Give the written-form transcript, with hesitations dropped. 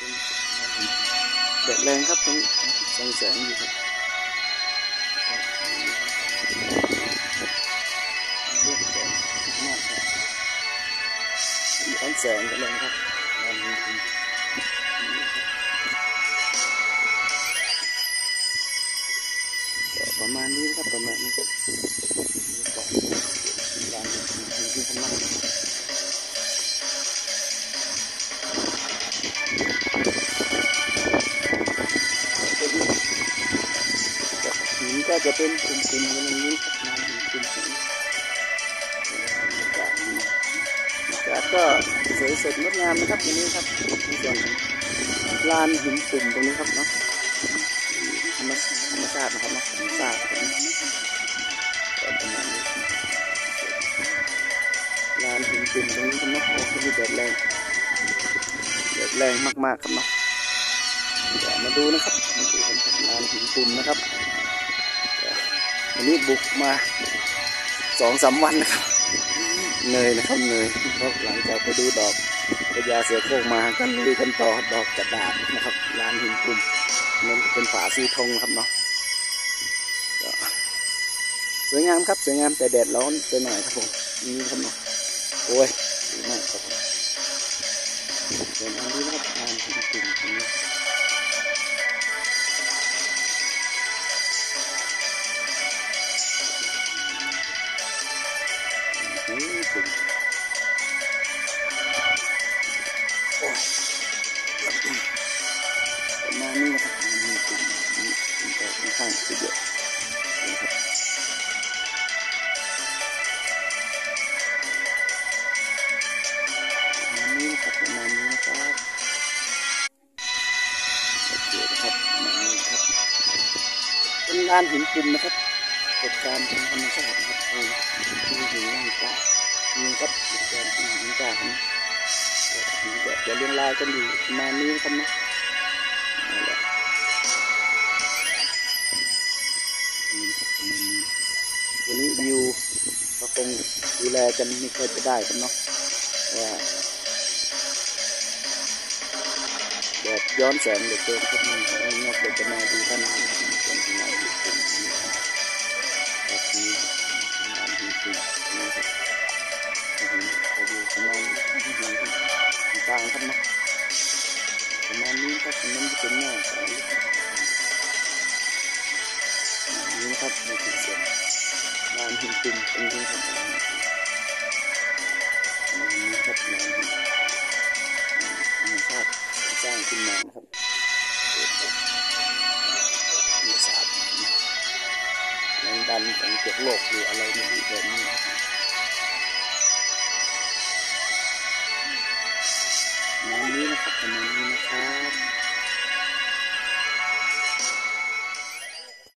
แดดแรงครับตรงส่องแสงอยู่ครับเลือกแสงมากครับย้อนแสงกันเลยครับประมาณนี้ครับประมาณนี้ครับร้านที่ข้างล่างหินก็จะเป็นกลุ่มๆกันอย่างนี้ครับน้ำหินกลุ่มๆอากาศก็สวยสดงดงามนะครับตรงนี้ครับในส่วนของลานหินกลุ่มตรงนี้ครับเนาะธรรมชาตินะครับเนาะธรรมชาติประมาณนี้ลานหินกลุ่มตรงนี้ครับเนาะโอ้โหแดดแรงมากๆครับเนาะมาดูนะครับมาดูกันครับลานหินกลุ่มนะครับวันนี้บุกมา2-3 วันนะครับเหนื่อยนะครับเหนื่อยเพราะหลังจากไปดูดอกพญาเสือโคร่งมาก็ลุยกันต่อดอกกระดาษนะครับลานหินกลุ่มนั่นเป็นฝาซีทงครับเนาะสวยงามครับสวยงามแต่แดดร้อนไปหน่อยครับผมนี่ครับเนาะโอ้ยดีมากครับสวยงามดีนะครับลานหินกลุ่มตรงนี้ประมาณนี้นะครับมีกลุ่มนี้ก็ค่อนข้างจะเยอะนะครับประมาณนี้ครับประมาณนี้นะครับโอเคนะครับประมาณนี้ครับเป็นลานหินกลุ่มนะครับเหตุการณ์ทางธรรมชาตินะครับมีหินล่างกามีครับเหตุการณ์ที่หินกานะจะเรียงรายกันอยู่ประมาณนี้ครับนะวันนี้วิวก็คงดูแลกันไม่ค่อยจะได้กันเนาะว่าแดดย้อนแสงเหลือเกินครับมันนอกจากจะมาดูท่านเป็นงานหินกลุ่มแบบนี้งานหินกลุ่มนะครับจะดูประมาณที่หินกลางครับเนาะประมาณนี้ครับตรงนั้นจะเป็นหน้าสายนี้นะครับในที่ส่วนลานหินกลุ่มตรงนี้ครับนี่ครับลานหินธรรมชาติสร้างขึ้นมานะครับมีศาสตร์แรงดันของเปลือกโลกหรืออะไรนี่แบบนี้ประมาณนี้นะครับประมาณนี้นะครับ